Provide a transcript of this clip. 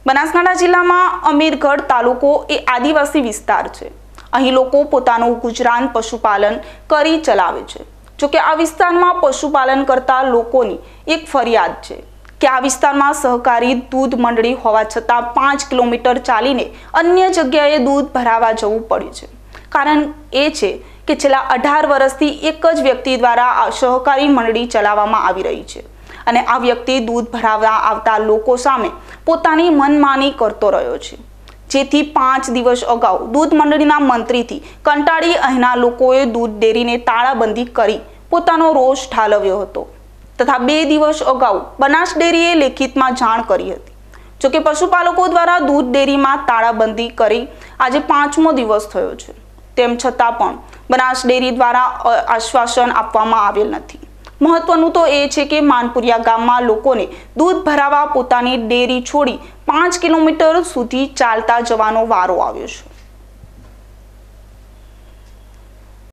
બનાસકાંઠા જિલ્લામાં અમીરગઢ તાલુકો એ આદિવાસી વિસ્તાર છે। અહીં લોકો પોતાનું ગુજરાન પશુપાલન કરી ચલાવે છે। જોકે આ વિસ્તારમાં પશુપાલન કરતા લોકોની એક ફરિયાદ છે કે આ વિસ્તારમાં સહકારી દૂધ મંડળી હોવા છતાં 5 કિલોમીટર ચાલીને અન્ય જગ્યાએ દૂધ ભરાવા જવું પડે છે। કારણ એ છે કે છેલ્લા 18 વર્ષથી એક જ વ્યક્તિ દ્વારા આ સહકારી મંડળી ચલાવવામાં આવી રહી છે અને આ વ્યક્તિ દૂધ ભરાવવા આવતા લોકો સામે પોતાની મનમાની કરતો રહ્યો છે, જેથી 5 દિવસ અગાઉ દૂધ મંડળીના મંત્રીથી કંટાળી અહીંના લોકોએ દૂધ ડેરીને તાળાબંધી કરી પોતાનો રોષ ઠાલવ્યો હતો તથા 2 દિવસ અગાઉ બનાસ ડેરીએ લેખિતમાં જાણ કરી હતી। જોકે પશુપાલકો દ્વારા દૂધ ડેરીમાં તાળાબંધી કરી આજે 5મો દિવસ થયો છે, તેમ છતાં પણ બનાસ ડેરી દ્વારા આશ્વાસન આપવામાં આવેલ નથી। મહત્વનું તો એ છે કે માનપુરિયા ગામમાં લોકોને દૂધ ભરાવા પોતાની ડેરી છોડી 5 કિલોમીટર સુધી ચાલતા જવાનો વારો આવ્યો છે।